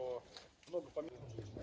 что много поменялось.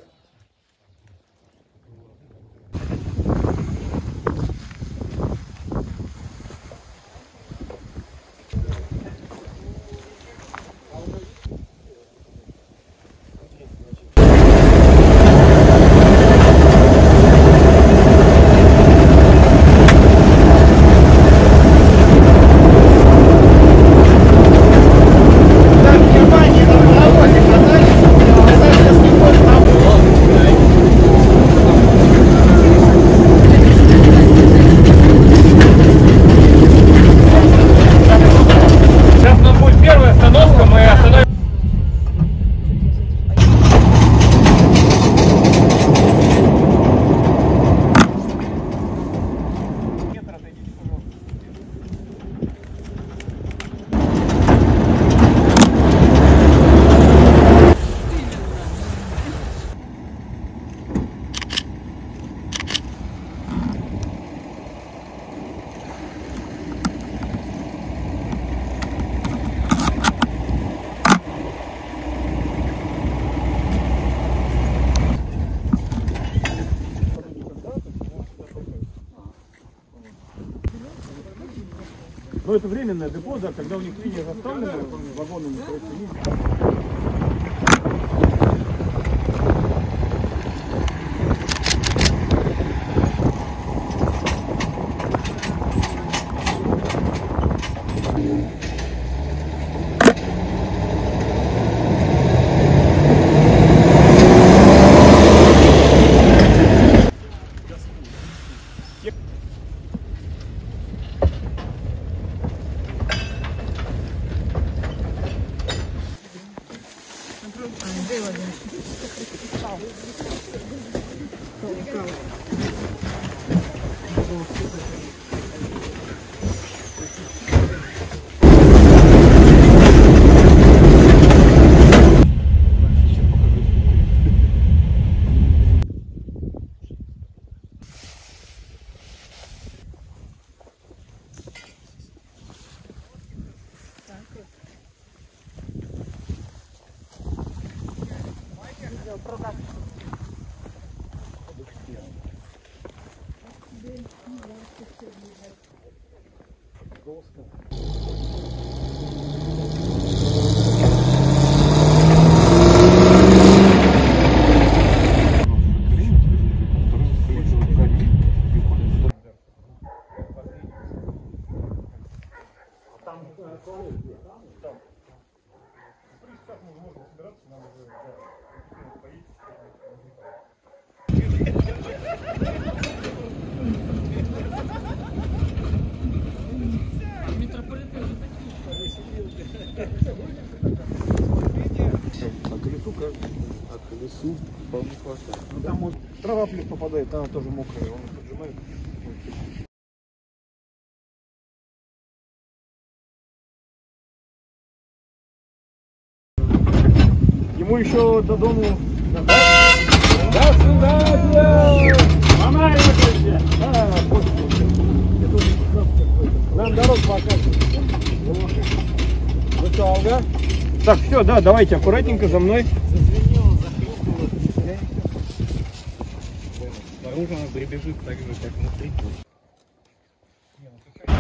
Но это временное депо, да, когда у них линия заставлена вагонами, А колесу вполне хватает. Ну, там может трава плюс попадает, она тоже мокрая, он поджимает. Ему еще до дому. До свидания! Мама, нам дорогу показывают. Ну что, Алга? Так, все, да, давайте аккуратненько за мной. Зазвенело, захрюкнуло. Снаружи она прибежит так же, как внутри.